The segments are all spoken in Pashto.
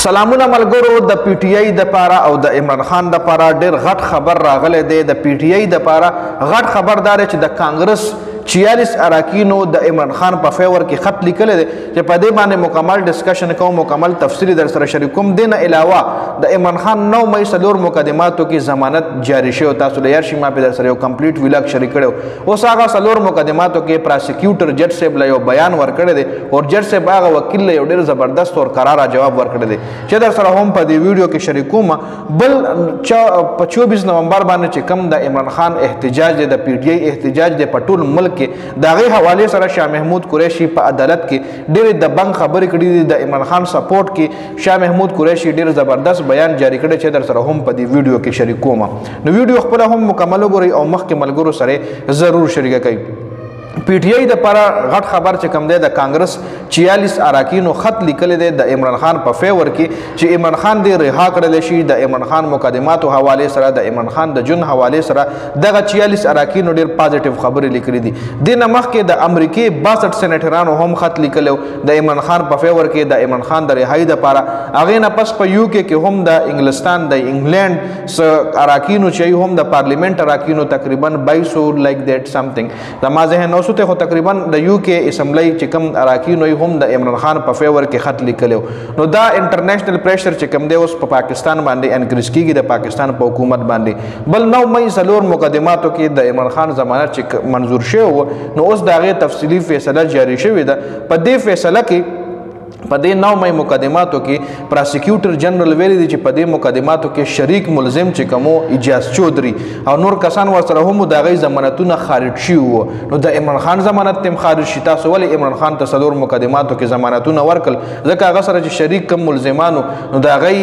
سلامونه ملګرو د پی ټی آی د پاره او د عمران خان د پاره ډېر غټ خبر راغلی دی د پی ټی آی د پاره غټ خبر دا چې د کانګرس 46 اراکینو د عمران خان په فیور کې خط لیکل دي چې په دې باندې مکمل ډسکشن کوم مکمل تفصیلی در سره شریکوم دین علاوه د عمران خان 9 مې سلور مقدماتو کې ضمانت جاری شو تاسو له یارشي ما په در سره یو کمپلیټ ویلاګ شریک کړو اوس هغه سلور مقدماتو کې پراسیکیوټر جج صاحب له یو بیان ورکړی دی او جج صاحب هغه وکیل له یو ډیر زبردست او قراره جواب ورکړی دی چې در سره هم په دې ویډیو کې شریکوم بل په 24 نومبر باندې چې کم د عمران خان احتجاج دی د پی ټی آی احتجاج دی په ټول ملک داغه حواله سره شاه محمود قریشی په عدالت کې ډېر د بنګ خبرې کړې دي د عمران خان سپورټ کې شاه محمود قریشی ډېر زبردست بیان جاری کړی چې در سره هم په دې ویډیو کې شریک کوم نو ویډیو خپل هم مکمل وګورئ او مخکې ملګرو سره ضرور شریک کړئ پی ټی آی د پر غټ خبر چې کم دی د کانګرس 46 اراکینو خط لیکل دی د عمران خان په فیور کې چې عمران خان دی رها کړل شي د عمران خان مقدماتو حواله سره د عمران خان د جون حواله سره دغه 46 اراکینو ډیر پازیټیو خبرې لیکلې دي د نمخ کې د امریکای 62 سېنیټرانو هم خط لیکلو د عمران خان په فیور کې د عمران خان د رهایی د لپاره هغه نه پس په یو کې هم د انګلستان د انګلند اراکینو چې هم د پارلیمنت اراکینو تقریبا 22 لایک دیٹ سمثینګ د مازه نو ته خو تقریبا د یو کې اسمبلی چې کم اراکینو هم د عمران خان په فیور کې خط لیکلو نو دا انټرنیشنل پریشر چې کم دی اوس په پاکستان باندې انکریز کیږي د پاکستان په حکومت باندې بل 9 مې سلور مقدماتو کې د عمران خان ضمانت چې منظور شوی نو اوس داغه تفصیلی فیصله جاری شوی ده په دې فیصله کې په دې 9 مې مقدماتو کې پراسیکیوټر جنرال ویلي دي چې په دې مقدماتو کې شریک ملزم چې کومو اجاز چودري او نور کسان ورسره هم د غي ضمانتونه خارج شي وو نو د عمران خان ضمانت تم خارج شي تاسو ولې عمران خان ته سلور مقدماتو کې ضمانتونه ورکل ځکه هغه سره چې شریک کم ملزمانو نو د غي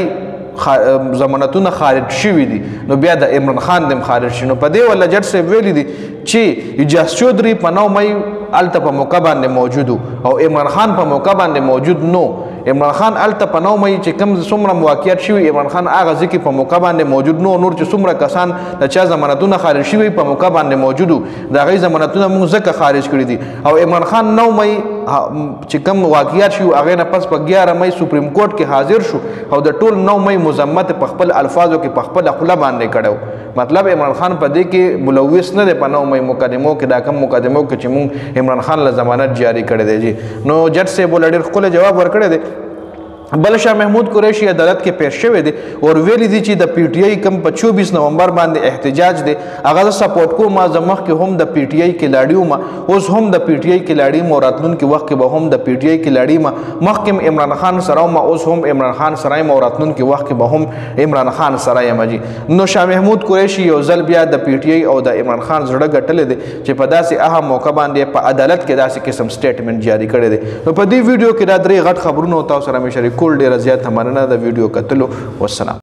ضمانتونه خارج شوي دي نو بیا د عمران خان دم خارج شي نو په دې ول جج صاحب ویلي دي چې اجاز چودري په 9 مې الته په موقع باندې موجود او عمران خان په موقع باندې موجود نو عمران خان الته په 9 مې چې کوم څومره موقعیت شوی عمران خان هغه ځکه په موقع باندې موجود نو نور چې څومره کسان د چا ضمانتونه خارج شوی په موقع باندې موجود دا غي ضمانتونه موږ ځکه خارج کړی دي او عمران خان 9 مې چې کوم واقعیت شو هغه نه پس په 11 مې سپریم کورټ کې حاضر شو او د ټول 9 مې مذمت په خپل الفاظو کې په خپل خپل باندې کړو مطلب عمران خان په دې کې ملوث نه دی په 9 مې مقدمو کې دا کم مقدمو کې چې موږ عمران خان له ضمانت جاری کړی دی جی نو جج سے بولډر خپل جواب ورکړی دی بل شاه محمود قریشی عدالت کې پیش شوی دی او ویلي دي چې د پی ټی آی کم په 24 نومبر باندې احتجاج دی هغه سپورټ کو ما زمخ کې هم د پی ټی آی کې لاړیو ما اوس هم د پی ټی آی کې لاړی موراتلون کې وخت کې به هم د پی ټی آی کې لاړی ما مخکې عمران خان سره ما اوس هم عمران خان سره موراتلون کې وخت کې به هم عمران خان سره ما جی نو شاه محمود قریشی یو ځل بیا د پی ټی آی او د عمران خان زړه ګټل دي چې په داسې اهم موقع باندې په عدالت کې داسې قسم سټیټمنټ جاری کړی دی نو په دې ویډیو کې دا درې غټ خبرونه تاسو سره مې شریک کول ډیر زیات مننه د ویډیو کتلو والسلام